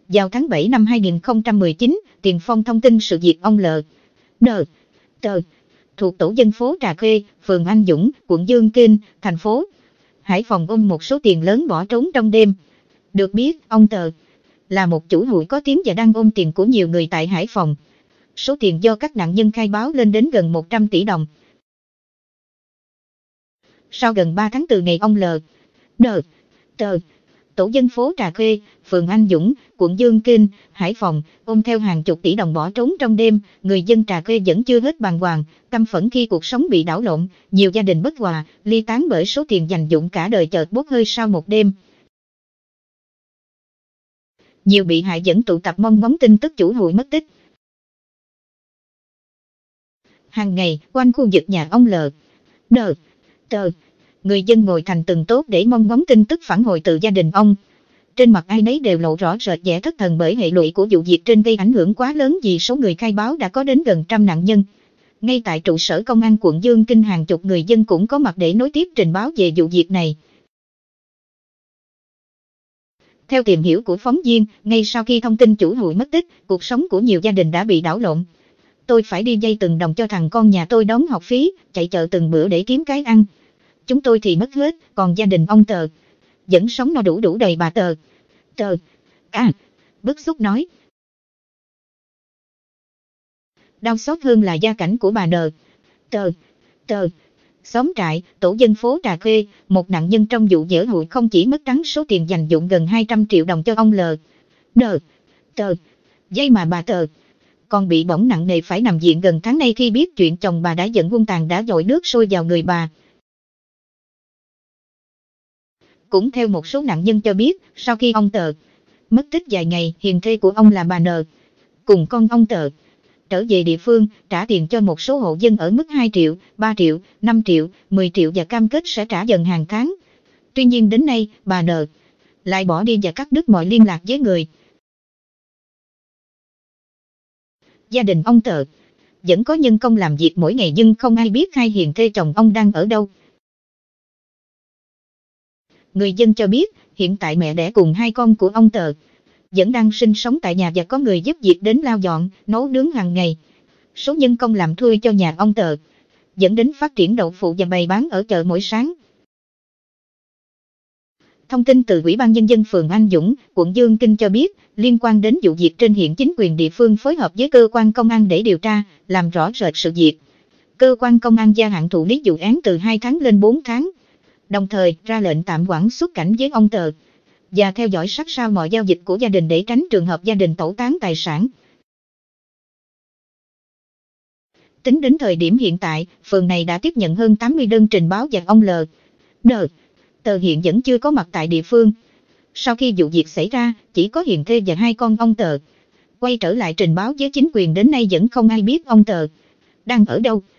Vào tháng 7 năm 2019, Tiền Phong thông tin sự việc ông L.N.T. thuộc tổ dân phố Trà Khê, phường Anh Dũng, quận Dương Kinh, thành phố Hải Phòng ôm một số tiền lớn bỏ trốn trong đêm. Được biết, ông T. là một chủ hụi có tiếng và đang ôm tiền của nhiều người tại Hải Phòng. Số tiền do các nạn nhân khai báo lên đến gần 100 tỷ đồng. Sau gần 3 tháng từ ngày ông L.N.T. tổ dân phố Trà Khê, phường Anh Dũng, quận Dương Kinh, Hải Phòng, ôm theo hàng chục tỷ đồng bỏ trốn trong đêm, người dân Trà Khê vẫn chưa hết bàng hoàng, căm phẫn khi cuộc sống bị đảo lộn, nhiều gia đình bất hòa, ly tán bởi số tiền dành dụm cả đời chợt bốc hơi sau một đêm. Nhiều bị hại vẫn tụ tập mong ngóng tin tức chủ hụi mất tích. Hàng ngày, quanh khu vực nhà ông L.N.T. người dân ngồi thành từng tốp để mong ngóng tin tức phản hồi từ gia đình ông. Trên mặt ai nấy đều lộ rõ rệt vẻ thất thần bởi hệ lụy của vụ việc trên gây ảnh hưởng quá lớn vì số người khai báo đã có đến gần trăm nạn nhân. Ngay tại trụ sở công an quận Dương Kinh hàng chục người dân cũng có mặt để nối tiếp trình báo về vụ việc này. Theo tìm hiểu của phóng viên, ngay sau khi thông tin chủ hụi mất tích, cuộc sống của nhiều gia đình đã bị đảo lộn. Tôi phải đi vay từng đồng cho thằng con nhà tôi đóng học phí, chạy chợ từng bữa để kiếm cái ăn. Chúng tôi thì mất hết, còn gia đình ông T. vẫn sống no đủ đầy bà T. Bức xúc nói. Đau xót hơn là gia cảnh của bà N.T. Xóm Trại, tổ dân phố Trà Khê, một nạn nhân trong vụ dở hụi không chỉ mất trắng số tiền dành dụm gần 200 triệu đồng cho ông L.N.T. vay mà bà T. còn bị bỏng nặng nề phải nằm viện gần tháng nay khi biết chuyện chồng bà đã giận hung tàn đã dội nước sôi vào người bà. Cũng theo một số nạn nhân cho biết, sau khi ông T. mất tích vài ngày, hiền thê của ông là bà N. cùng con ông T. trở về địa phương, trả tiền cho một số hộ dân ở mức 2 triệu, 3 triệu, 5 triệu, 10 triệu và cam kết sẽ trả dần hàng tháng. Tuy nhiên đến nay, bà N. lại bỏ đi và cắt đứt mọi liên lạc với người. Gia đình ông T. vẫn có nhân công làm việc mỗi ngày nhưng không ai biết hai hiền thê chồng ông đang ở đâu. Người dân cho biết, hiện tại mẹ đẻ cùng hai con của ông T. vẫn đang sinh sống tại nhà và có người giúp việc đến lau dọn, nấu nướng hàng ngày. Số nhân công làm thuê cho nhà ông T. dẫn đến phát triển đậu phụ và bày bán ở chợ mỗi sáng. Thông tin từ Ủy ban Nhân dân phường Anh Dũng, quận Dương Kinh cho biết, liên quan đến vụ việc trên hiện chính quyền địa phương phối hợp với cơ quan công an để điều tra, làm rõ rệt sự việc. Cơ quan công an gia hạn thụ lý vụ án từ 2 tháng lên 4 tháng. Đồng thời ra lệnh tạm hoãn xuất cảnh với ông T. và theo dõi sát sao mọi giao dịch của gia đình để tránh trường hợp gia đình tẩu tán tài sản. Tính đến thời điểm hiện tại, phường này đã tiếp nhận hơn 80 đơn trình báo và ông L.N.T. hiện vẫn chưa có mặt tại địa phương. Sau khi vụ việc xảy ra, chỉ có hiền thê và hai con ông T. quay trở lại trình báo với chính quyền, đến nay vẫn không ai biết ông T. đang ở đâu.